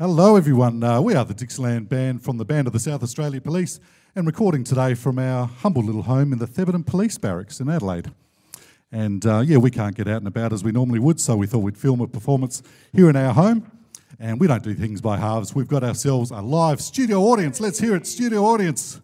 Hello everyone, we are the Dixieland Band from the Band of the South Australia Police and recording today from our humble little home in the Thebarton Police Barracks in Adelaide. And we can't get out and about as we normally would, so we thought we'd film a performance here in our home. And we don't do things by halves, we've got ourselves a live studio audience. Let's hear it, studio audience.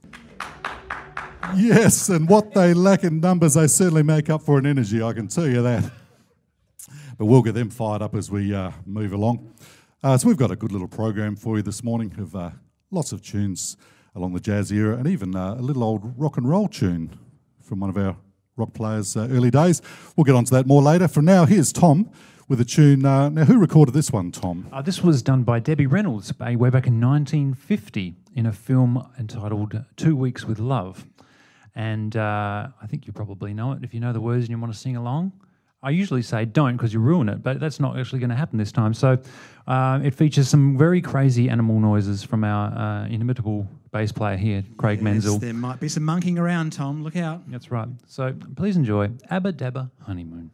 Yes, and what they lack in numbers, they certainly make up for in energy, I can tell you that. But we'll get them fired up as we move along. So we've got a good little program for you this morning of lots of tunes along the jazz era and even a little old rock and roll tune from one of our rock players' early days. We'll get on to that more later. For now, here's Tom with a tune. Now, who recorded this one, Tom? This was done by Debbie Reynolds way back in 1950 in a film entitled 2 Weeks with Love. And I think you probably know it if you know the words and you want to sing along. I usually say don't because you ruin it, but that's not actually going to happen this time. So it features some very crazy animal noises from our inimitable bass player here, Craig Menzel. There might be some monkeying around, Tom. Look out. That's right. So please enjoy Abba Dabba Honeymoon.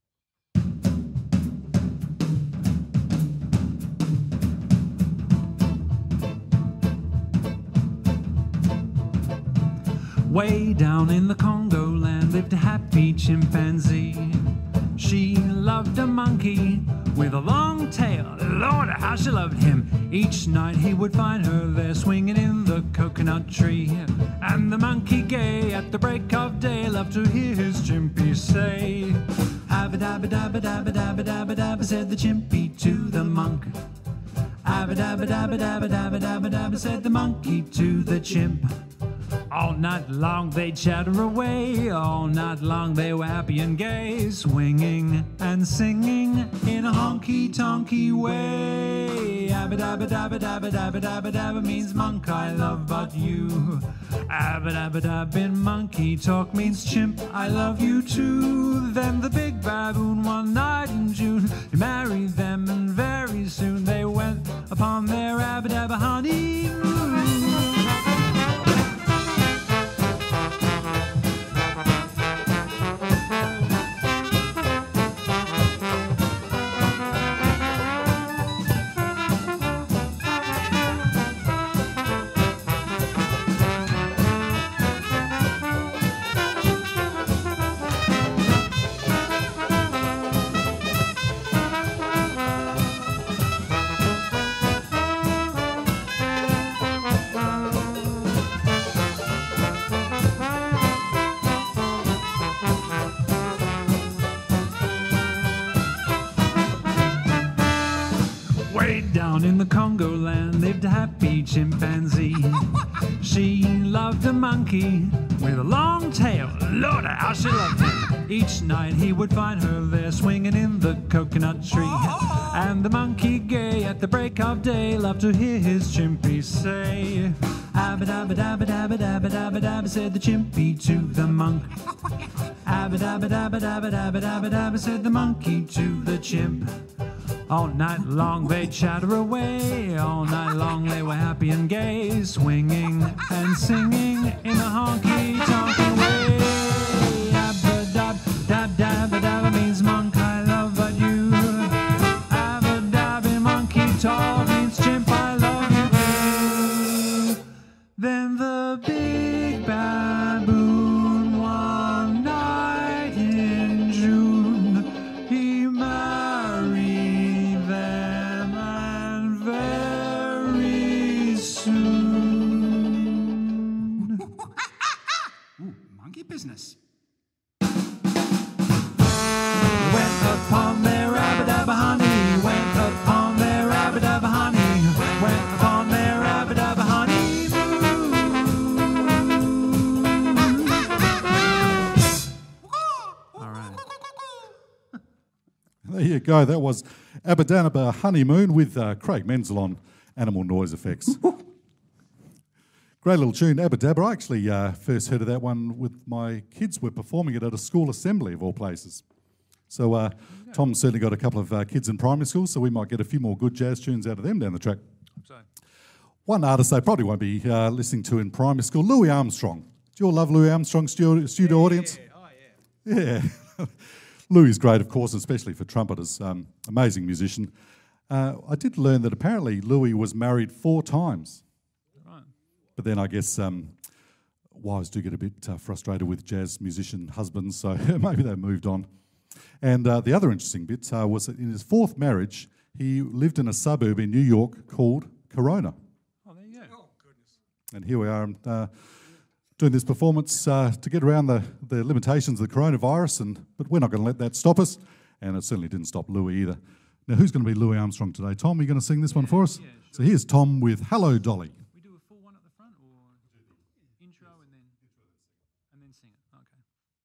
Way down in the Congo land lived a happy chimpanzee. She loved a monkey with a long tail. Lord, how she loved him. Each night he would find her there swinging in the coconut tree. And the monkey gay at the break of day loved to hear his chimpy say, Abba dabba dabba dabba dabba dabba dabba, said the chimpy to the monk. Abba dabba dabba dabba dabba dabba dabba, said the monkey to the chimp. All night long they'd chatter away, all night long they were happy and gay, swinging and singing in a honky-tonky way. Abba dabba dabba dabba dabba dabba dabba means monk I love but you. Abba dabba dabba in monkey talk means chimp I love you too. Then the big baboon one night in June, he married them and very soon they went upon their abba dabba honeymoon. Down in the Congo land lived a happy chimpanzee. She loved a monkey with a long tail. Lord, how she loved him. Each night he would find her there swinging in the coconut tree. And the monkey gay at the break of day loved to hear his chimpy say, Abba dabba dabba dabba dabba dabba dabba, said the chimpy to the monk. Abba dabba dabba dabba dabba dabba dabba, said the monkey to the chimp. All night long they'd chatter away, all night long they were happy and gay, swinging and singing in a honky-tonky way. Abba dab dab dabba dabba means monk I love but you. Abba dab in monkey talk means chimp I love you too. Then the big baboon one night in June, he married business. Went upon their abba dabba honey, went upon their abba dabba honey, went upon their abba dabba honey. All right. There you go, that was Abba Dabba Honeymoon with Craig Menzel on animal noise effects. Great little tune, Abba Dabba. I actually first heard of that one with my kids. We're performing it at a school assembly of all places. So Tom's certainly got a couple of kids in primary school, so we might get a few more good jazz tunes out of them down the track. So. One artist they probably won't be listening to in primary school, Louis Armstrong. Do you all love Louis Armstrong studio audience? Oh, yeah. Yeah. Louis is great, of course, especially for trumpeters. Amazing musician. I did learn that apparently Louis was married 4 times. Right. But then I guess wives do get a bit frustrated with jazz musician husbands, so maybe they moved on. And the other interesting bit was that in his 4th marriage, he lived in a suburb in New York called Corona. Oh, there you go. Oh, goodness. And here we are doing this performance to get around the limitations of the coronavirus, but we're not going to let that stop us, and it certainly didn't stop Louis either. Now, who's going to be Louis Armstrong today? Tom, are you going to sing this one for us? Yeah, sure. So here's Tom with Hello, Dolly. We do a full one at the front, or intro and then sing it. Okay.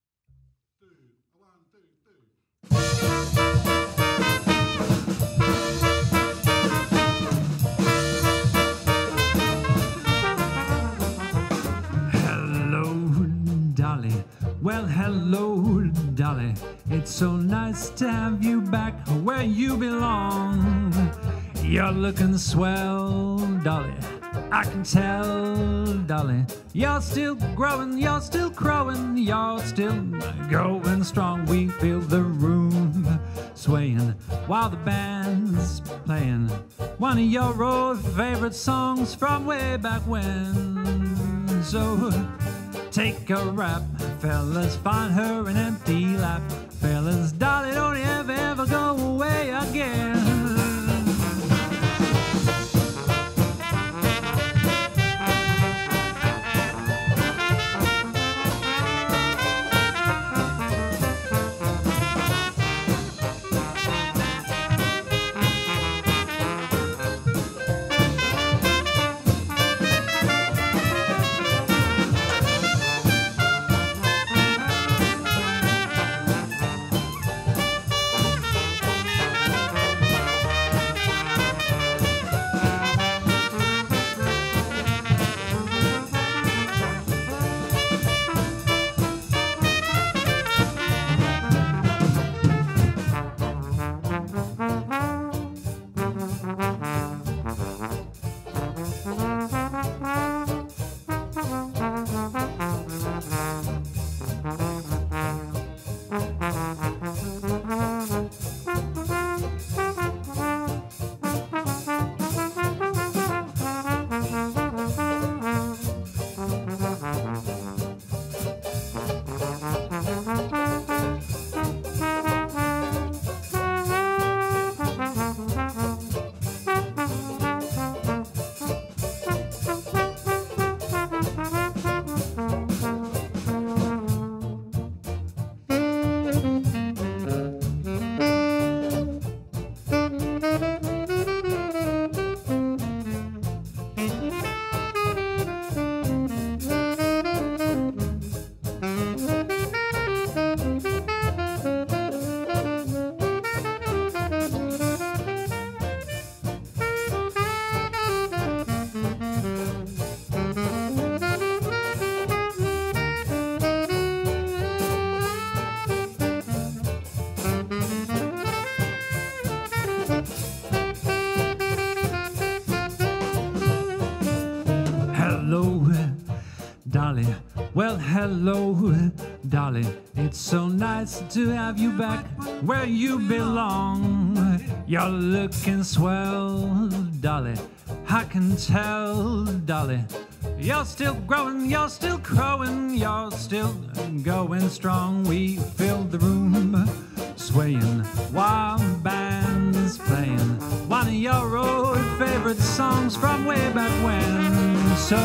Hello, Dolly. Well, hello, Dolly. It's so nice to have you back where you belong. You're looking swell, Dolly. I can tell, Dolly. You're still growing, you're still crowing, you're still going strong. We feel the room swaying while the band's playing one of your old favorite songs from way back when. So take a rap, fellas, find her an empty lap. Fellas, Dolly, don't ever go away again. Dolly. Well, hello, Dolly. It's so nice to have you back where you belong. You're looking swell, Dolly. I can tell, Dolly. You're still growing, you're still crowing, you're still going strong. We fill the room swaying while the band is playing one of your old favorite songs from way back when. So,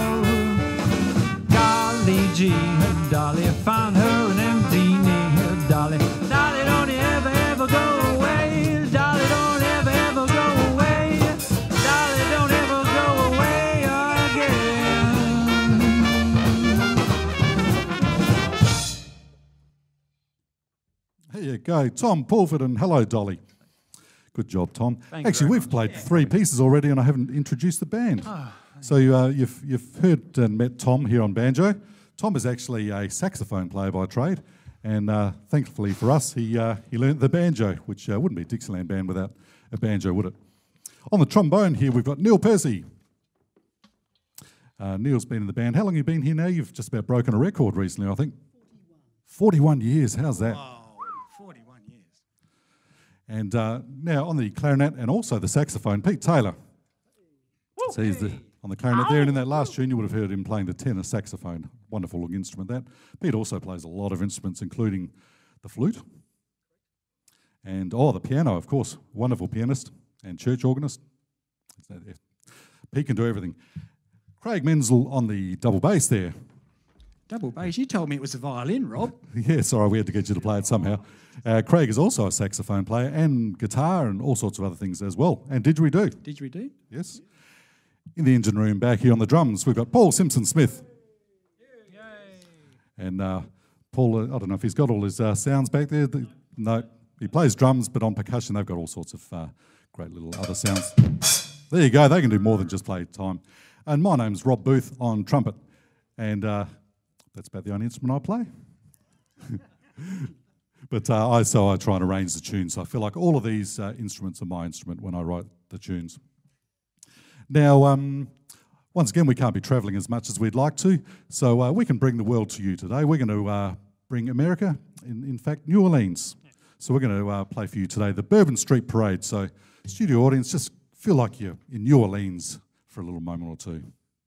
golly gee, Dolly, found her an empty knee. Dolly, Dolly, don't ever go away. Dolly, don't ever go away. Dolly, don't ever go away again. There you go, Tom Pulford and Hello, Dolly. Good job, Tom. Actually, we've played 3 pieces already and I haven't introduced the band. So you've heard and met Tom here on banjo. Tom is actually a saxophone player by trade, and thankfully for us, he learnt the banjo, which wouldn't be a Dixieland band without a banjo, would it? On the trombone here, we've got Neil Percy. Neil's been in the band. How long have you been here now? You've just about broken a record recently, I think. 41 years, how's that? Wow, 41 years. And now on the clarinet and also the saxophone, Pete Taylor. So he's on the clarinet there, and in that last tune you would have heard him playing the tenor saxophone. Wonderful looking instrument that. Pete also plays a lot of instruments, including the flute. And the piano, of course. Wonderful pianist and church organist. Pete can do everything. Craig Menzel on the double bass there. Double bass? You told me it was a violin, Rob. Yeah, sorry, we had to get you to play it somehow. Craig is also a saxophone player and guitar and all sorts of other things as well. And didgeridoo. Didgeridoo? Yes. In the engine room back here on the drums, we've got Paul Simpson-Smith. And Paul, I don't know if he's got all his sounds back there. No, he plays drums, but on percussion they've got all sorts of great little other sounds. There you go, they can do more than just play time. And my name's Rob Booth on trumpet. And that's about the only instrument I play. But I try and arrange the tunes. So I feel like all of these instruments are my instrument when I write the tunes. Now, once again, we can't be travelling as much as we'd like to, so we can bring the world to you today. We're going to bring America, in fact, New Orleans. So we're going to play for you today the Bourbon Street Parade. So, studio audience, just feel like you're in New Orleans for a little moment or two.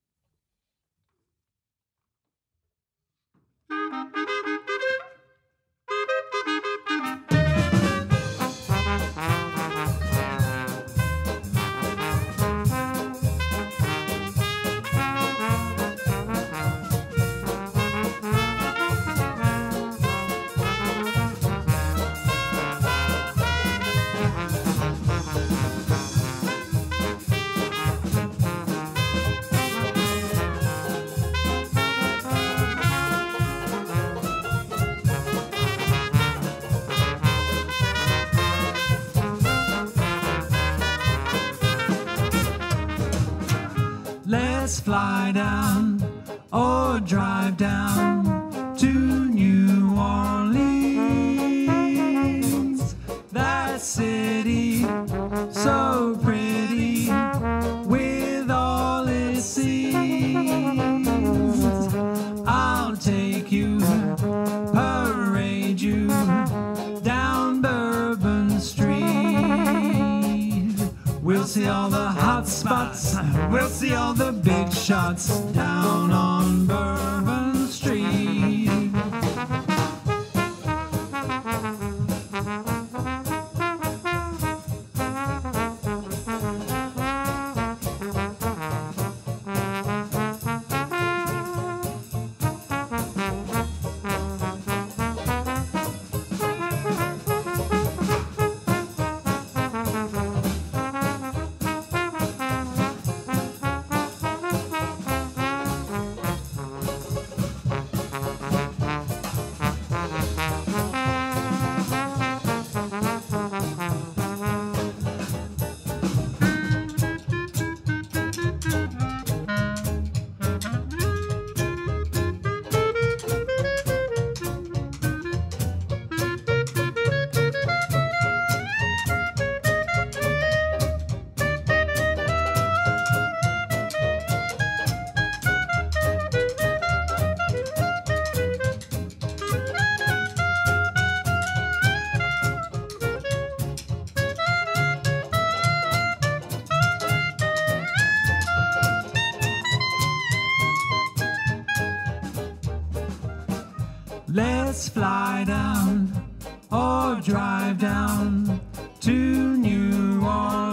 Let's fly down or drive down to New Orleans. That city so pretty with all its scenes. I'll take you, parade you down Bourbon Street. We'll see all the hot spots, we'll see all the big shots down on Bourbon Street. Let's fly down or drive down to New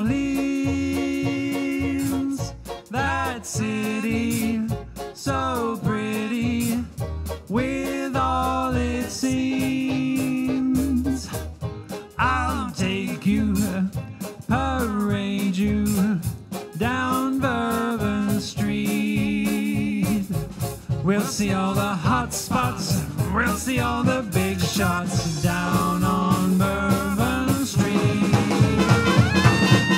Orleans. That city so pretty with all its scenes. I'll take you, parade you down Bourbon Street. We'll see all the hot spots, we'll see all the big shots down on Bourbon Street.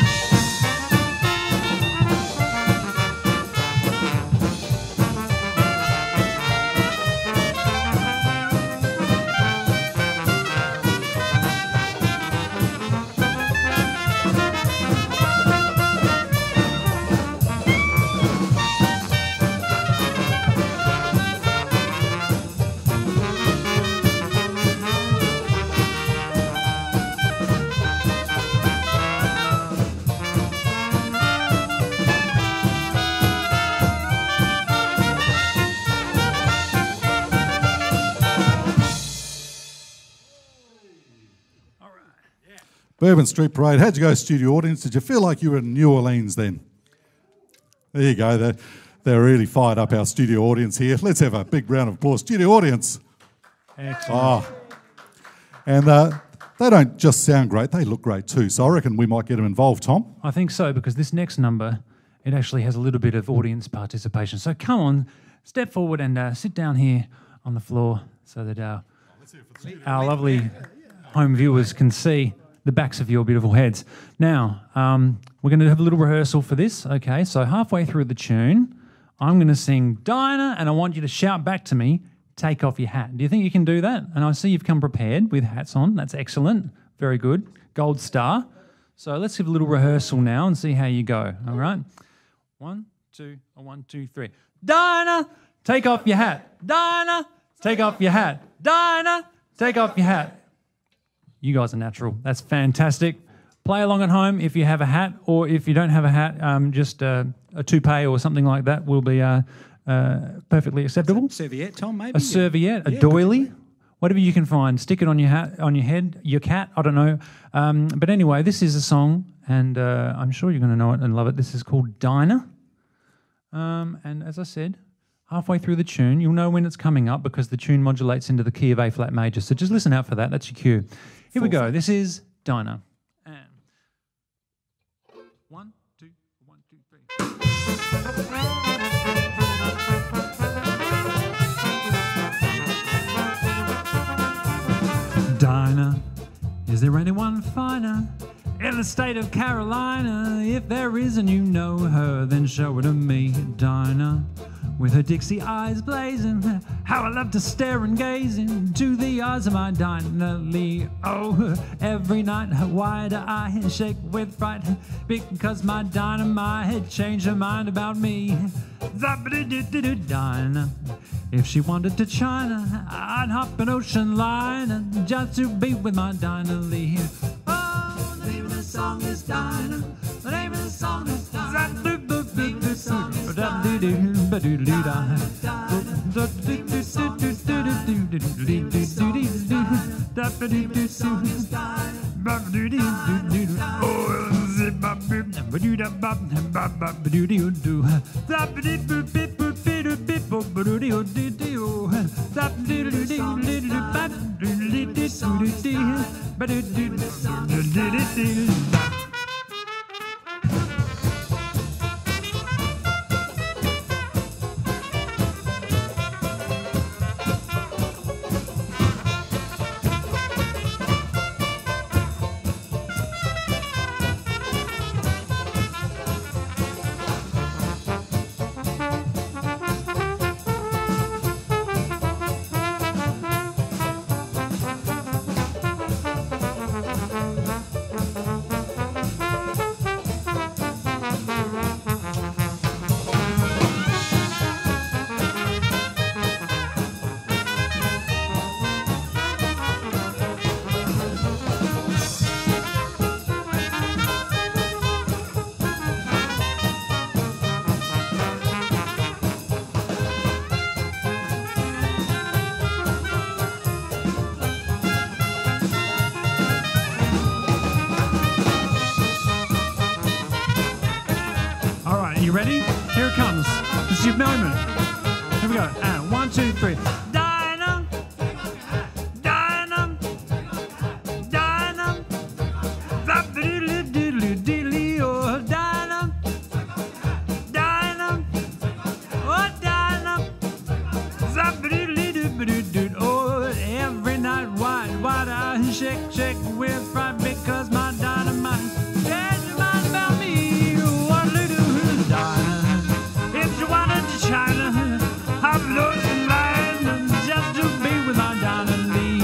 Bourbon Street Parade. How'd you go, studio audience? Did you feel like you were in New Orleans then? There you go. They're really fired up, our studio audience here. Let's have a big round of applause. Studio audience. Excellent. And they don't just sound great, they look great too. So I reckon we might get them involved, Tom. I think so, because this next number, it actually has a little bit of audience participation. So come on, step forward and sit down here on the floor so that our lovely home viewers can see the backs of your beautiful heads. Now, we're going to have a little rehearsal for this. Okay, so halfway through the tune, I'm going to sing Dinah, and I want you to shout back to me, take off your hat. Do you think you can do that? And I see you've come prepared with hats on. That's excellent. Very good. Gold star. So let's have a little rehearsal now and see how you go. All right? 1, 2, 1, 2, 3. Dinah, take off your hat. Dinah, take off your hat. Dinah, take off your hat. You guys are natural. That's fantastic. Play along at home if you have a hat, or if you don't have a hat, just a toupee or something like that will be perfectly acceptable. Serviette, Tom, maybe? A serviette, a doily, whatever you can find. Stick it on your hat, on your head, your cat, I don't know. But anyway, this is a song, and I'm sure you're going to know it and love it. This is called Dinah. And as I said, halfway through the tune, you'll know when it's coming up because the tune modulates into the key of A flat major. So just listen out for that. That's your cue. Here we go. This is Dinah. And 1, 2, 1, 2, 3. Dinah, is there anyone finer in the state of Carolina? If there is and you know her, then show her to me. Dinah, with her Dixie eyes blazing, how I love to stare and gaze into the eyes of my Dinah Lee. Oh, every night, why do I shake with fright? Because my Dinah had changed her mind about me. Dinah, if she wanted to China, I'd hop an ocean liner just to be with my Dinah Lee. Oh, the name of the song is Dinah. The name of the song is Dinah. The name of the song is Dinah. You ready? Here it comes. This is your moment. Here we go. And 1, 2, 3. Dinah, Dinah, Dinah, diddly oh Dinah, Dinah, oh Dinah, oh every night why I shake with fright because my dynamite changed your mind about me. China, I'm losing line just to be with my Dinah Lee.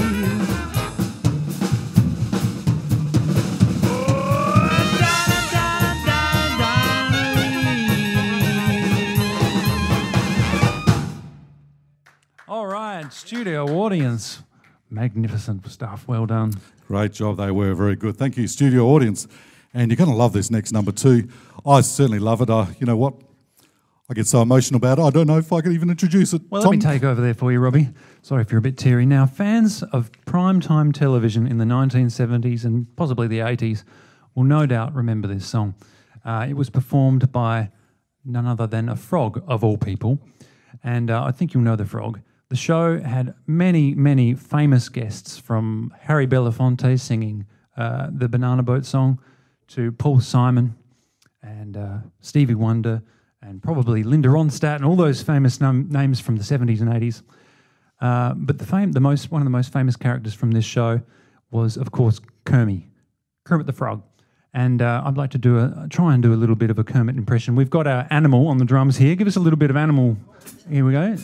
Oh, Dinah, Dinah, Dinah Lee. All right, studio audience, magnificent stuff. Well done. Great job, they were very good. Thank you, studio audience. And you're going to love this next number too. I certainly love it. You know what? I get so emotional about it, I don't know if I can even introduce it. Well, Tom? let me take over there for you, Robbie. Sorry if you're a bit teary. Now, fans of primetime television in the 1970s and possibly the 80s will no doubt remember this song. It was performed by none other than a frog, of all people, and I think you'll know the frog. The show had many, many famous guests, from Harry Belafonte singing the Banana Boat song to Paul Simon and Stevie Wonder and probably Linda Ronstadt and all those famous names from the 70s and 80s. But one of the most famous characters from this show was, of course, Kermit the Frog. And I'd like to try and do a little bit of a Kermit impression. We've got our animal on the drums here. Give us a little bit of animal. Here we go.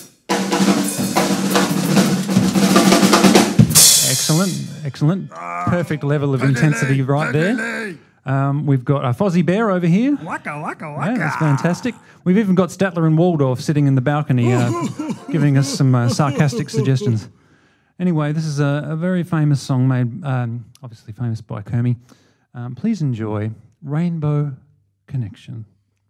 Excellent. Perfect level of intensity right there. We've got a Fozzie Bear over here. Waka, waka, waka. Yeah, that's fantastic. We've even got Statler and Waldorf sitting in the balcony giving us some sarcastic suggestions. Anyway, this is a very famous song made, obviously famous by Kermit. Please enjoy Rainbow Connection.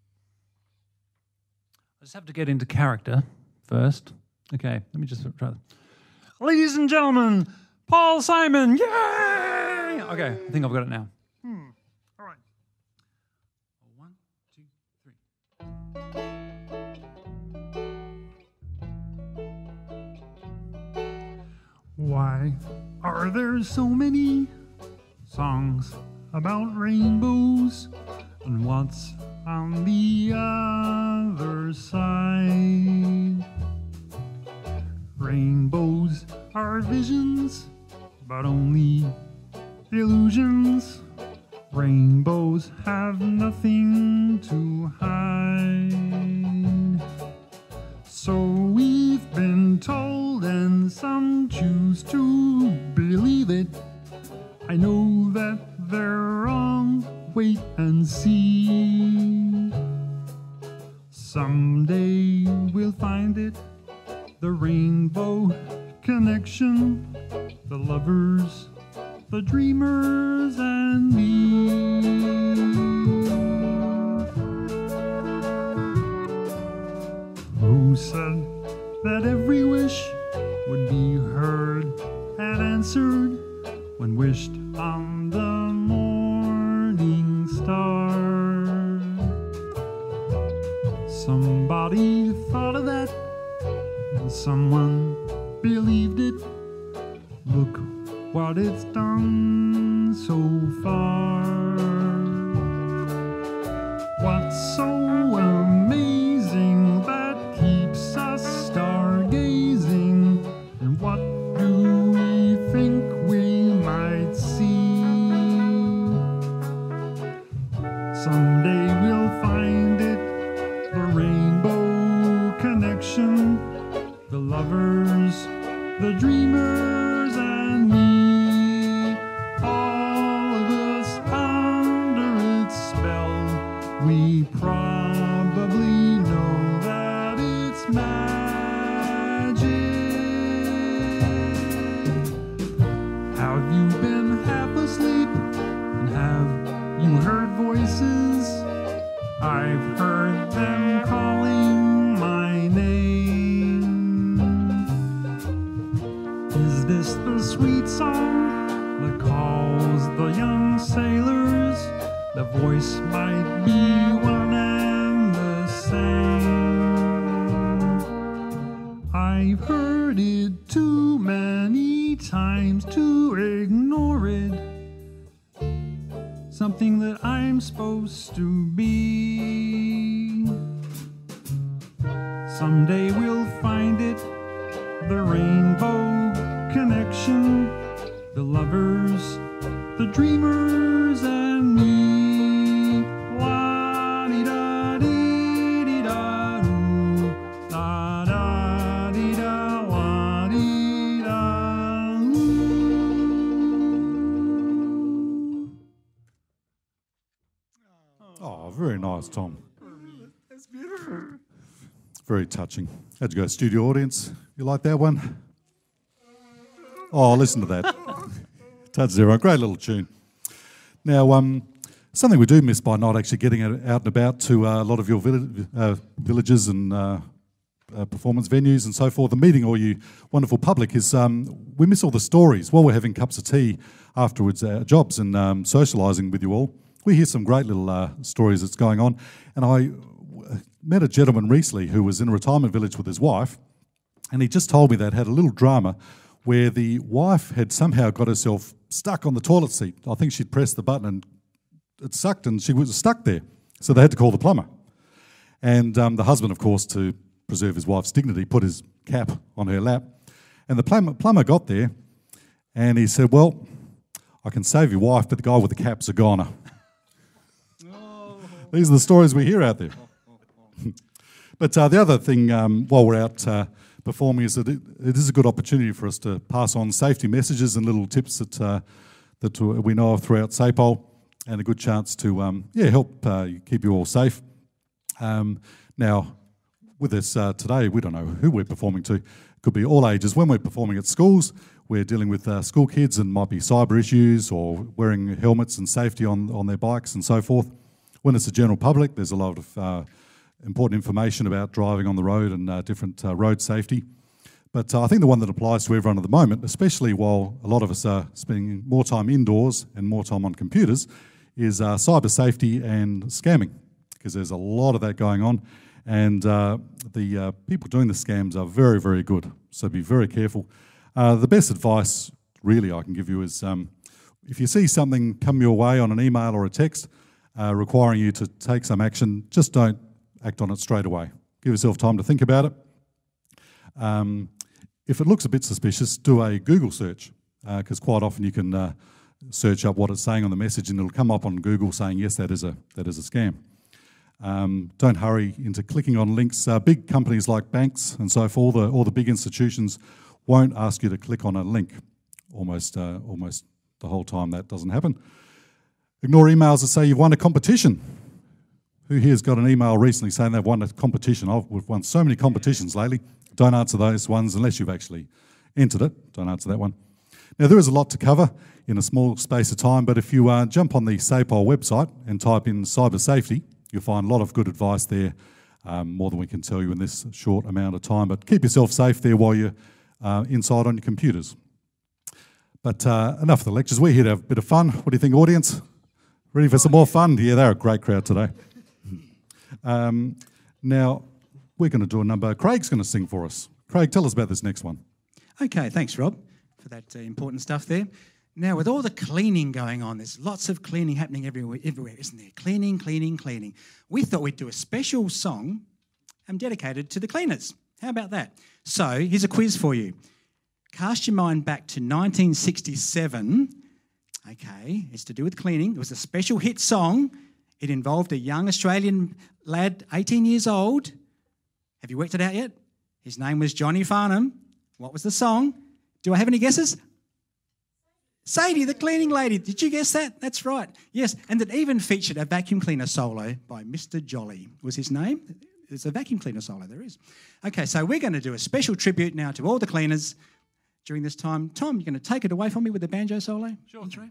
I just have to get into character first. Okay, let me just try that. Ladies and gentlemen, Paul Simon, yay! Okay, I think I've got it now. All right. 1, 2, 3. Why are there so many songs about rainbows? And what's on the other side? Rainbows are visions, but only illusions. Rainbows have nothing to hide. So we've been told, and some choose to believe it. I know that they're wrong, wait and see. Someday we'll find it, the rainbow connection, the lovers, the dreamers, and me. Who said that every wish would be heard and answered when wished on the morning star? Somebody thought of that, and someone believed it. Look what it's done so far. What's so amazing that keeps us stargazing? And what do we think we might see? Someday we'll find it, the rainbow connection, the lovers, the dreamers, and me. All of us under its spell. We probably know that it's magic. Have you been half asleep? And have you heard voices? I've heard them calling my name. Is this the sweet song that calls the young sailors? The voice might be one and the same. I've heard it too many times to ignore it. Something that I'm supposed to be. Someday we'll find it, the rainbow connection, the lovers, the dreamers, and me. La-dee-da-dee-dee-da-doo, la-da-dee-da, la-dee-da-doo. Oh, very nice, Tom. That's beautiful. Very touching. How'd you go, studio audience? You like that one? Oh, listen to that. Touch zero. Great little tune. Now, something we do miss by not actually getting out and about to a lot of your villages and performance venues and so forth, and meeting all you wonderful public is we miss all the stories while we're having cups of tea afterwards, our jobs, and socialising with you all. We hear some great little stories that's going on. And I met a gentleman recently who was in a retirement village with his wife, and he just told me they'd had a little drama where the wife had somehow got herself stuck on the toilet seat. I think she'd pressed the button and it sucked and she was stuck there. So they had to call the plumber. And the husband, of course, to preserve his wife's dignity, put his cap on her lap. And the plumber got there and he said, well, I can save your wife, but the guy with the cap's a goner. Oh. These are the stories we hear out there. But the other thing, while we're out performing, is that it is a good opportunity for us to pass on safety messages and little tips that we know of throughout SAPOL, and a good chance to help keep you all safe. Now, with this today, we don't know who we're performing to. It could be all ages. When we're performing at schools, we're dealing with school kids and might be cyber issues or wearing helmets and safety on their bikes and so forth. When it's the general public, there's a lot of important information about driving on the road and different road safety. But I think the one that applies to everyone at the moment, especially while a lot of us are spending more time indoors and more time on computers, is cyber safety and scamming, because there's a lot of that going on. And the people doing the scams are very, very good, so be very careful. The best advice, really, I can give you is if you see something come your way on an email or a text requiring you to take some action, just don't act on it straight away. Give yourself time to think about it. If it looks a bit suspicious, do a Google search, because quite often you can search up what it's saying on the message and it'll come up on Google saying, yes, that is a scam. Don't hurry into clicking on links. Big companies like banks and so forth, all the big institutions won't ask you to click on a link almost the whole time. That doesn't happen. Ignore emails that say you've won a competition. Who here's got an email recently saying they've won a competition? We've won so many competitions lately. Don't answer those ones unless you've actually entered it. Don't answer that one. Now, there is a lot to cover in a small space of time, but if you jump on the SAPOL website and type in cyber safety, you'll find a lot of good advice there, more than we can tell you in this short amount of time. But keep yourself safe there while you're inside on your computers. But enough of the lectures. We're here to have a bit of fun. What do you think, audience? Ready for some more fun? Yeah, they're a great crowd today. Now, we're going to do a number. Craig's going to sing for us. Craig, tell us about this next one. Okay, thanks, Rob, for that important stuff there. Now, with all the cleaning going on, there's lots of cleaning happening everywhere, isn't there? Cleaning, cleaning, cleaning. We thought we'd do a special song dedicated to the cleaners. How about that? So, here's a quiz for you. Cast your mind back to 1967. Okay, it's to do with cleaning. It was a special hit song. It involved a young Australian lad, 18 years old. Have you worked it out yet? His name was Johnny Farnham. What was the song? Do I have any guesses? Sadie, the cleaning lady. Did you guess that? That's right. Yes, and it even featured a vacuum cleaner solo by Mr. Jolly was his name. There's a vacuum cleaner solo, there is. Okay, so we're going to do a special tribute now to all the cleaners during this time. Tom, you're going to take it away from me with the banjo solo? Sure. That's right.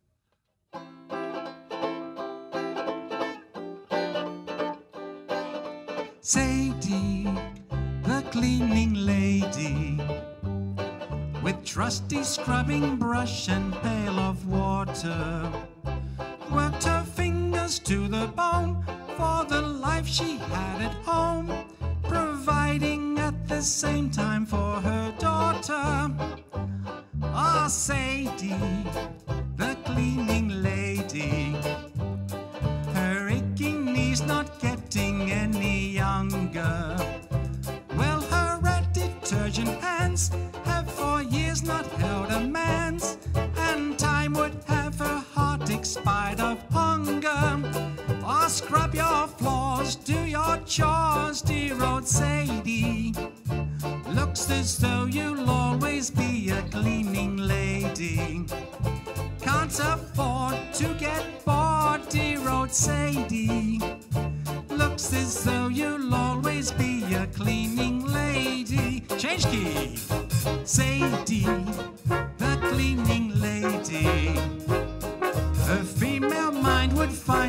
Sadie, the cleaning lady, with trusty scrubbing brush and pail of water, worked her fingers to the bone for the life she had at home, providing at the same time for her daughter. Ah, Sadie, the cleaning lady, her aching knees not getting any younger. Well, her red detergent hands have for years not held a man's, and time would have her heart expired of hunger. Oh, scrub your floors, do your chores, dear old Sadie. Looks as though you'll always be a cleaning lady. Can't afford to get bored, dear old Sadie. Looks as though you'll always be a cleaning lady. Change key. Sadie, the cleaning lady. Her female mind would find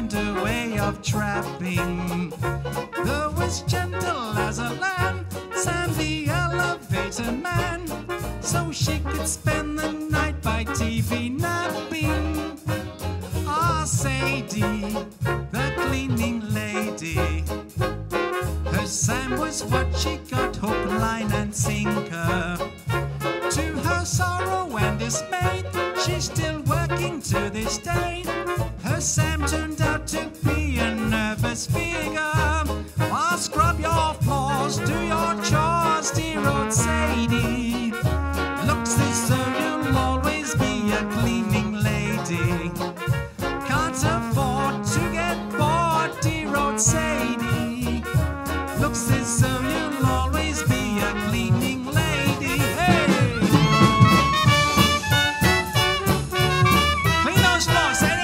spend the night by TV napping. Ah, Sadie, the cleaning lady. Her Sam was what she got, hook, line and sinker. To her sorrow and dismay, she's still working to this day. Her Sam turned out to be a nervous figure. Ah, scrub your floors, do your chores, dear old Sadie. Looks as though you'll always be a cleaning lady. Can't afford to get bored, dear old Sadie. Looks as though you'll always be a cleaning lady. Hey! Clean those floors, Sadie!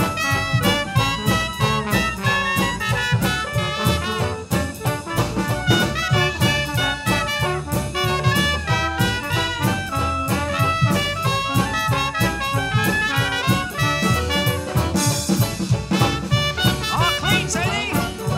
Oh, clean, Sadie!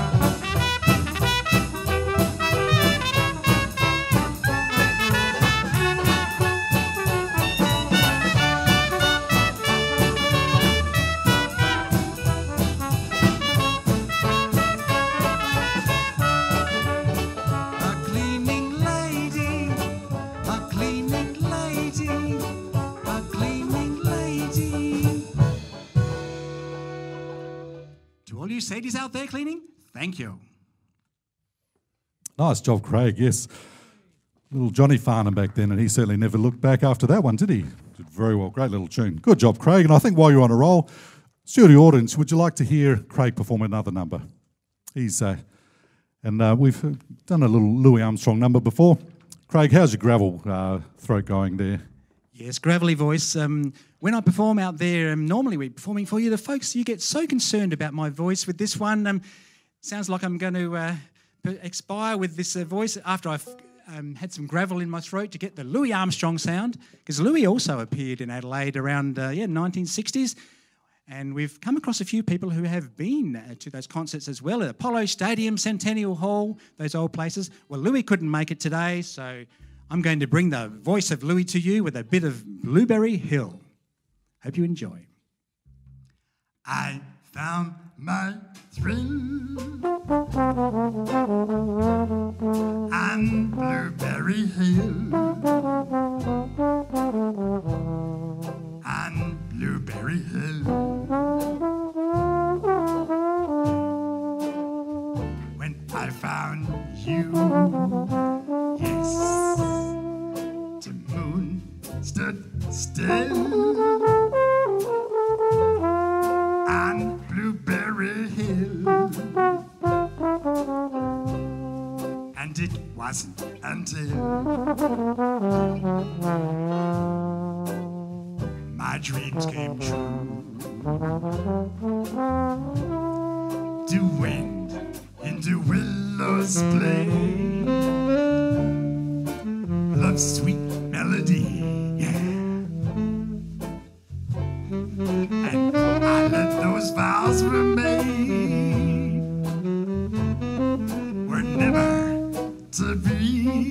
A cleaning lady, a cleaning lady, a cleaning lady. To all you Sadies out there cleaning, thank you. Nice job, Craig, yes. Little Johnny Farnham back then, and he certainly never looked back after that one, did he? Did very well, great little tune. Good job, Craig. And I think while you're on a roll, studio audience, would you like to hear Craig perform another number? We've done a little Louis Armstrong number before. Craig, how's your gravel throat going there? Yes, gravelly voice. When I perform out there, normally we're performing for you, the folks, you get so concerned about my voice with this one. Sounds like I'm going to expire with this voice after I've had some gravel in my throat to get the Louis Armstrong sound, because Louis also appeared in Adelaide around 1960s. And we've come across a few people who have been to those concerts as well, at Apollo Stadium, Centennial Hall, those old places. Well, Louis couldn't make it today, so I'm going to bring the voice of Louis to you with a bit of Blueberry Hill. Hope you enjoy. I found my thrill on Blueberry Hill. On Blueberry Hill. When I found you, yes, the moon stood still on Blueberry Hill. And it wasn't until my dreams came true. The wind in the willows play, love's sweet melody, yeah. And I let those vows were made, were never to be.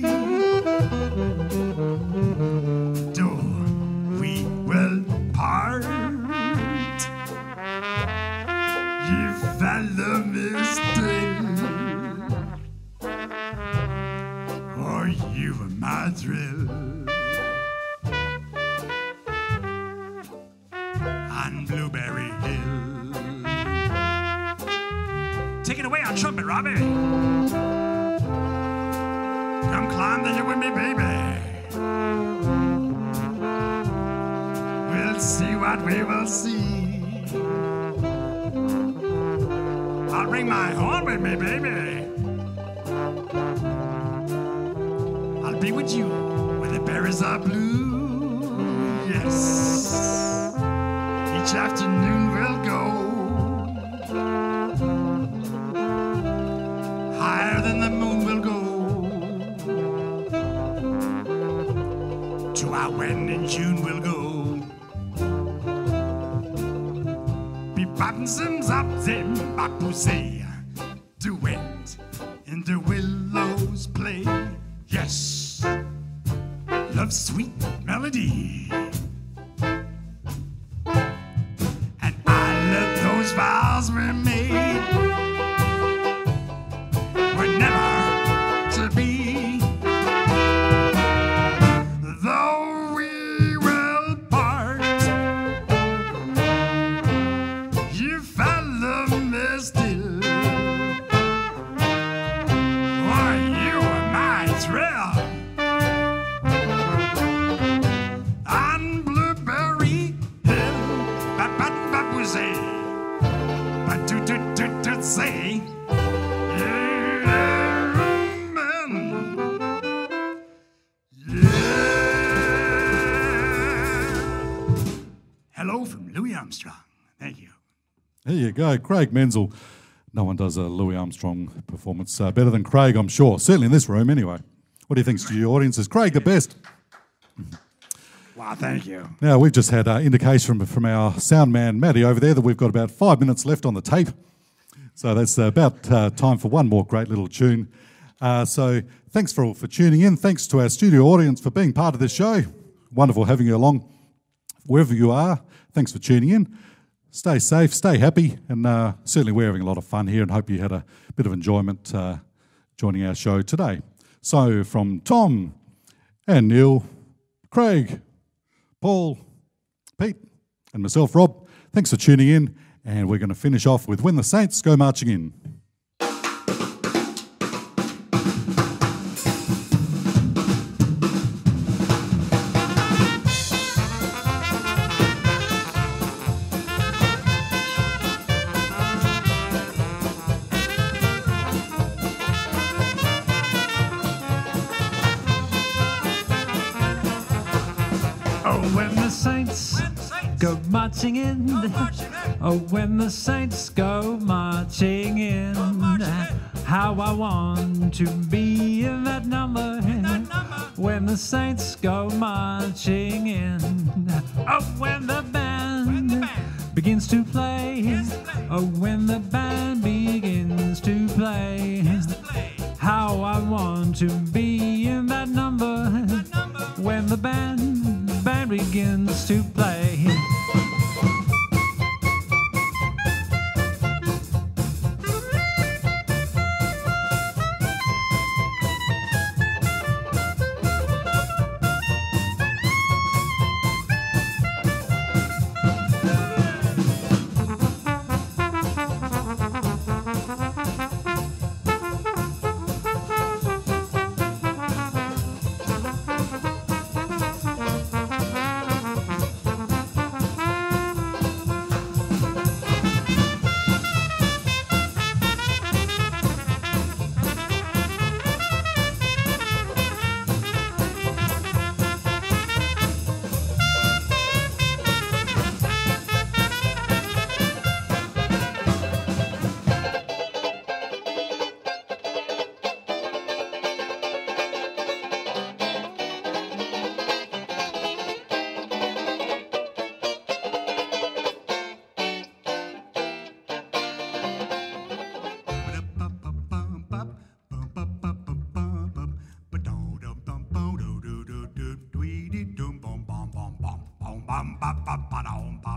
Though we will part, you follow me still, or you were my thrill. On Blueberry Hill. Take it away on trumpet, Robbie. Come climb the hill with me, baby. We'll see what we will see. I'll bring my horn with me, baby. I'll be with you when the berries are blue. Yes. Each afternoon we'll go higher than the moon will go. To our wedding in June we'll go. Be bopping some zop zim bapusay. The wind and the willows play. Yes, love's sweet melody. say, hello from Louis Armstrong. Thank you. There you go, Craig Menzel. No one does a Louis Armstrong performance better than Craig, I'm sure. Certainly in this room, anyway. What do you think, studio audience? Is Craig the best? Wow, thank you. Now, we've just had indication from our sound man, Matty, over there, that we've got about 5 minutes left on the tape. So that's about time for one more great little tune. So thanks for tuning in. Thanks to our studio audience for being part of this show. Wonderful having you along. Wherever you are, thanks for tuning in. Stay safe, stay happy, and certainly we're having a lot of fun here and hope you had a bit of enjoyment joining our show today. So from Tom and Neil, Craig, Paul, Pete, and myself, Rob, thanks for tuning in, and we're going to finish off with When the Saints Go Marching In. When the saints go marching in, oh, when the saints go marching in, how I want to be in that number. When the saints go marching in, oh, when the band begins to play, oh, when the band begins to play, how I want to be in that number. When the band begins to play. Bum, bum, bum, bum, bum, bum, bum, bum, bum, bum, bum, bum,